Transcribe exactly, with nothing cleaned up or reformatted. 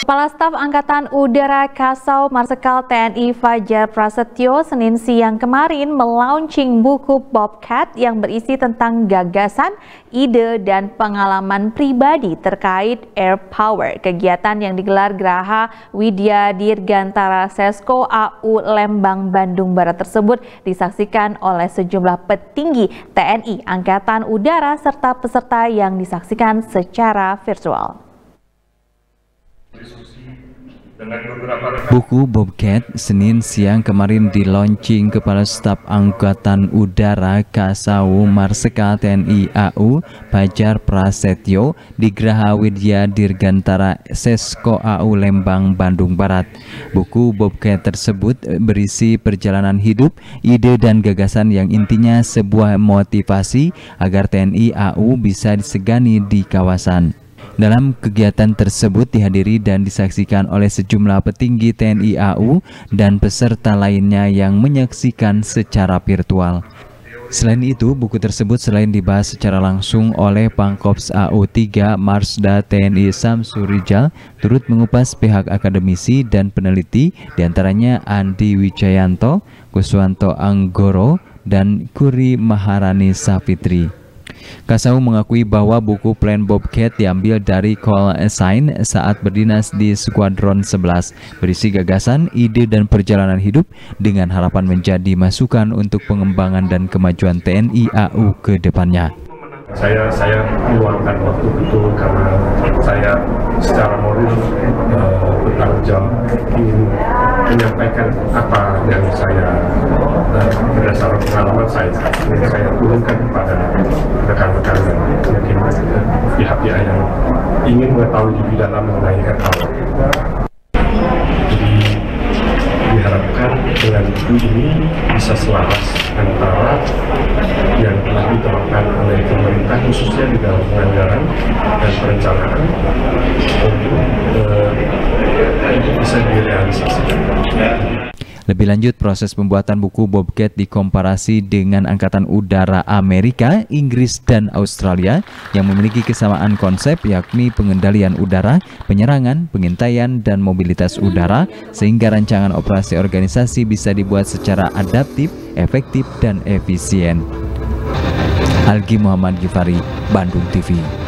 Kepala Staf Angkatan Udara Kasau Marsikal T N I Fajar Prasetyo Senin siang kemarin melaunching buku Bobcat yang berisi tentang gagasan, ide, dan pengalaman pribadi terkait air power. Kegiatan yang digelar Geraha Widya Dirgantara Sesko A U Lembang, Bandung Barat tersebut disaksikan oleh sejumlah petinggi T N I Angkatan Udara serta peserta yang disaksikan secara virtual. Buku Bobcat Senin siang kemarin di launching Kepala Staf Angkatan Udara Kasau Marsikal T N I A U Fajar Prasetyo di Geraha Widya Dirgantara Sesko A U Lembang, Bandung Barat. Buku Bobcat tersebut berisi perjalanan hidup, ide dan gagasan yang intinya sebuah motivasi agar T N I A U bisa disegani di kawasan. Dalam kegiatan tersebut dihadiri dan disaksikan oleh sejumlah petinggi T N I A U dan peserta lainnya yang menyaksikan secara virtual. Selain itu, buku tersebut selain dibahas secara langsung oleh Pangkops A U tiga Marsda T N I Samsurijal, turut mengupas pihak akademisi dan peneliti, diantaranya Andi Wijayanto, Kuswanto Anggoro, dan Kuri Maharani Safitri. Kasau mengakui bahwa buku Plan Bobcat diambil dari call sign saat berdinas di Skuadron sebelas, berisi gagasan, ide, dan perjalanan hidup dengan harapan menjadi masukan untuk pengembangan dan kemajuan T N I A U ke depannya. Saya saya meluangkan waktu betul karena saya secara moral uh, bertanggung jawab ingin menyampaikan apa yang saya uh, berdasarkan pengalaman saya ingin saya turunkan kepada rekan-rekan dan mungkin pihak-pihak yang ingin mengetahui lebih dalam mengenai air power. Jadi diharapkan dengan buku ini bisa selaras antara yang telah diterapkan oleh pemerintah khususnya di dalam penganggaran dan perencanaan untuk uh, itu bisa direalisasikan. Lebih lanjut, proses pembuatan buku Bobcat dikomparasi dengan Angkatan Udara Amerika, Inggris, dan Australia yang memiliki kesamaan konsep, yakni pengendalian udara, penyerangan, pengintaian, dan mobilitas udara, sehingga rancangan operasi organisasi bisa dibuat secara adaptif, efektif, dan efisien. Algi Muhammad Gifari, Bandung T V.